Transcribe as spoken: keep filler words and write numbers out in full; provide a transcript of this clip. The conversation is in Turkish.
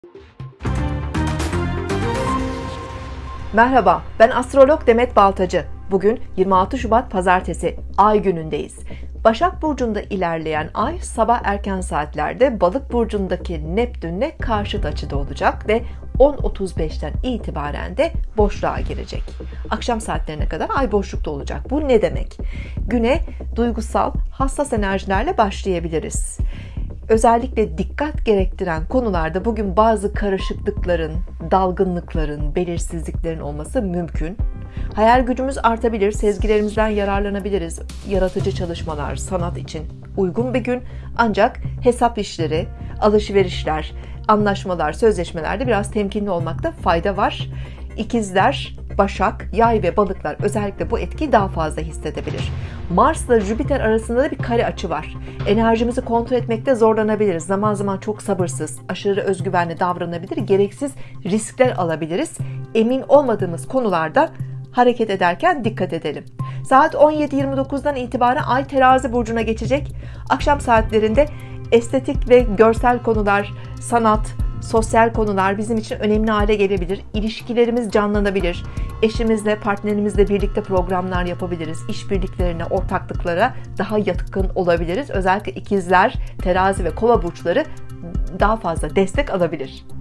Merhaba, ben astrolog Demet Baltacı. Bugün yirmi altı Şubat Pazartesi, Ay günündeyiz. Başak Burcu'nda ilerleyen Ay, sabah erken saatlerde Balık Burcu'ndaki Neptün'le karşıt açıda olacak ve on otuz beşten itibaren de boşluğa girecek. Akşam saatlerine kadar Ay boşlukta olacak. Bu ne demek? Güne duygusal, hassas enerjilerle başlayabiliriz. Özellikle dikkat gerektiren konularda bugün bazı karışıklıkların, dalgınlıkların, belirsizliklerin olması mümkün. Hayal gücümüz artabilir, sezgilerimizden yararlanabiliriz. Yaratıcı çalışmalar, sanat için uygun bir gün. Ancak hesap işleri, alışverişler, anlaşmalar, sözleşmelerde biraz temkinli olmakta fayda var. İkizler, Başak, Yay ve Balıklar özellikle bu etkiyi daha fazla hissedebilir. Mars ile Jüpiter arasında da bir kare açı var. Enerjimizi kontrol etmekte zorlanabiliriz. Zaman zaman çok sabırsız, aşırı özgüvenli davranabilir, gereksiz riskler alabiliriz. Emin olmadığımız konularda hareket ederken dikkat edelim. Saat on yedi yirmi dokuzdan itibaren Ay Terazi burcuna geçecek. Akşam saatlerinde estetik ve görsel konular, sanat, sosyal konular bizim için önemli hale gelebilir. İlişkilerimiz canlanabilir. Eşimizle, partnerimizle birlikte programlar yapabiliriz. İşbirliklerine, ortaklıklara daha yatkın olabiliriz. Özellikle ikizler, terazi ve kova burçları daha fazla destek alabilir.